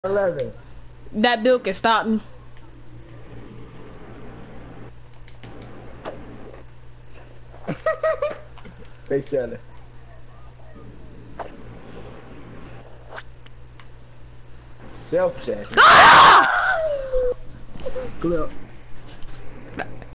11. That dude can stop me. They said it. Self check. Ah! Clip.